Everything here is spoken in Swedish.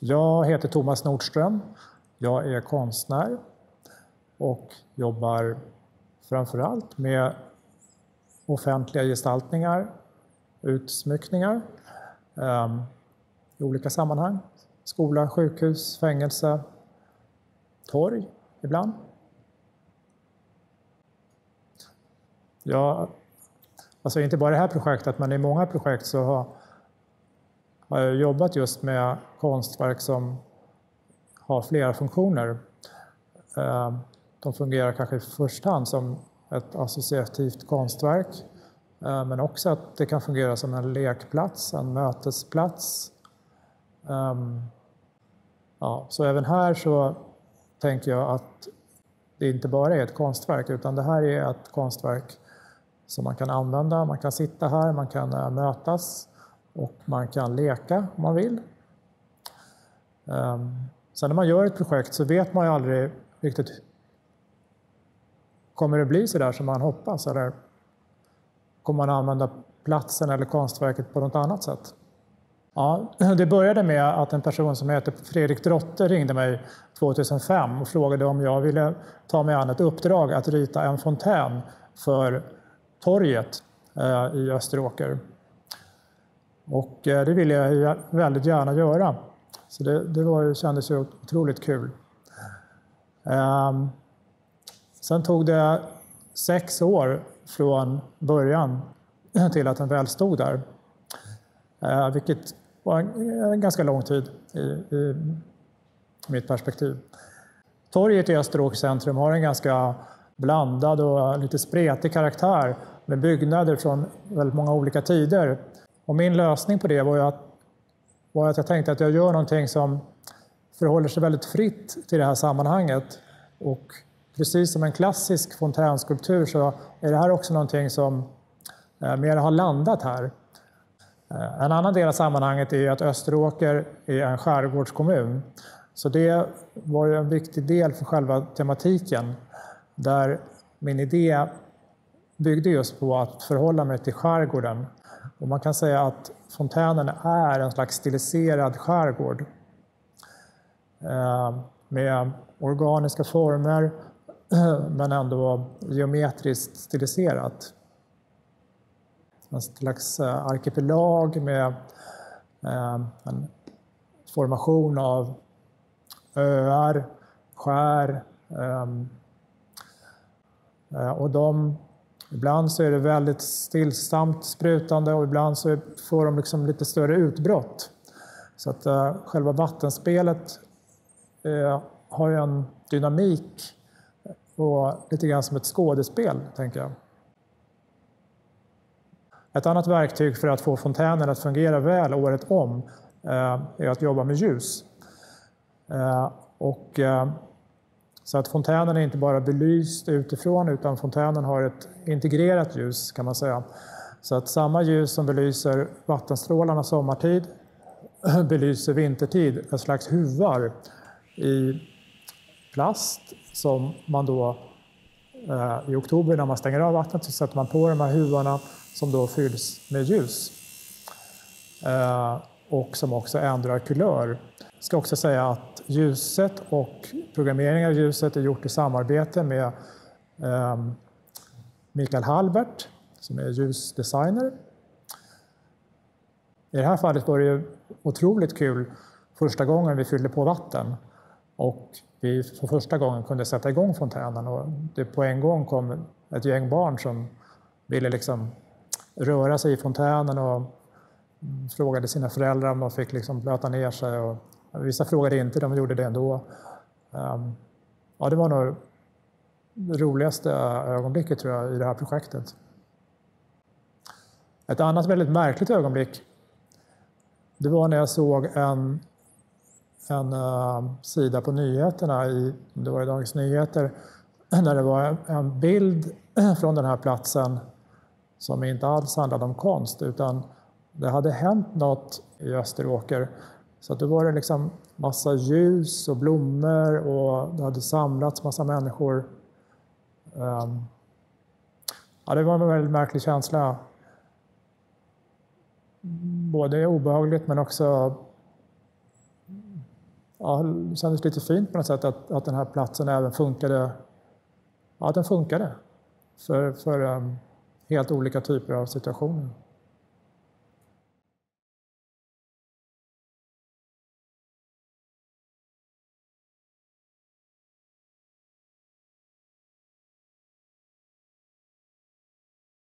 Jag heter Thomas Nordström. Jag är konstnär och jobbar framförallt med offentliga gestaltningar, utsmyckningar i olika sammanhang. Skola, sjukhus, fängelse, torg ibland. Ja, alltså inte bara det här projektet, men i många projekt så har jag jobbat just med konstverk som har flera funktioner. De fungerar kanske i första hand som ett associativt konstverk, men också att det kan fungera som en lekplats, en mötesplats. Ja, så även här så tänker jag att det inte bara är ett konstverk, utan det här är ett konstverk som man kan använda. Man kan sitta här, man kan mötas och man kan leka om man vill. Sen när man gör ett projekt så vet man ju aldrig riktigt, kommer det bli så där som man hoppas, eller kommer man använda platsen eller konstverket på något annat sätt? Ja, det började med att en person som heter Fredrik Drotte ringde mig 2005 och frågade om jag ville ta mig an ett uppdrag att rita en fontän för torget i Österåker. Och det ville jag väldigt gärna göra. Så det kändes ju otroligt kul. Sen tog det 6 år från början till att den väl stod där. Vilket var en ganska lång tid i mitt perspektiv. Torget i Österåkers centrum har en ganska blandad och lite spretig karaktär med byggnader från väldigt många olika tider. Och min lösning på det var att jag tänkte att jag gör någonting som förhåller sig väldigt fritt till det här sammanhanget. Och precis som en klassisk fontänskulptur så är det här också någonting som mer har landat här. En annan del av sammanhanget är att Österåker är en skärgårdskommun. Så det var ju en viktig del för själva tematiken, där min idé byggde just på att förhålla mig till skärgården. Och man kan säga att fontänen är en slags stiliserad skärgård med organiska former men ändå geometriskt stiliserat. En slags arkipelag med en formation av öar, skär. Och ibland så är det väldigt stillsamt sprutande och ibland så får de liksom lite större utbrott. Så att själva vattenspelet har ju en dynamik och lite grann som ett skådespel, tänker jag. Ett annat verktyg för att få fontänen att fungera väl året om är att jobba med ljus. Så att fontänen är inte bara belyst utifrån, utan fontänen har ett integrerat ljus, kan man säga. Så att samma ljus som belyser vattenstrålarna sommartid belyser vintertid ett slags huvar i plast som man då i oktober när man stänger av vattnet så sätter man på de här huvarna som då fylls med ljus och som också ändrar kulör. Jag ska också säga att ljuset och programmeringen av ljuset är gjort i samarbete med Mikael Halbert som är ljusdesigner. I det här fallet var det ju otroligt kul första gången vi fyllde på vatten och vi för första gången kunde sätta igång fontänen och det på en gång kom ett gäng barn som ville liksom röra sig i fontänen och frågade sina föräldrar om de fick liksom blöta ner sig. Och vissa frågade inte, de gjorde det ändå. Ja, det var nog det roligaste ögonblicket tror jag i det här projektet. Ett annat väldigt märkligt ögonblick, det var när jag såg en sida på nyheterna, det var i Dagens Nyheter, där det var en bild från den här platsen som inte alls handlade om konst, utan det hade hänt något i Österåker. Så att det var liksom massa ljus och blommor och det hade samlats massa människor. Ja, det var en väldigt märklig känsla. Både obehagligt men också ja, det kändes lite fint på något sätt att den här platsen även funkade. Ja, den funkade för helt olika typer av situationer.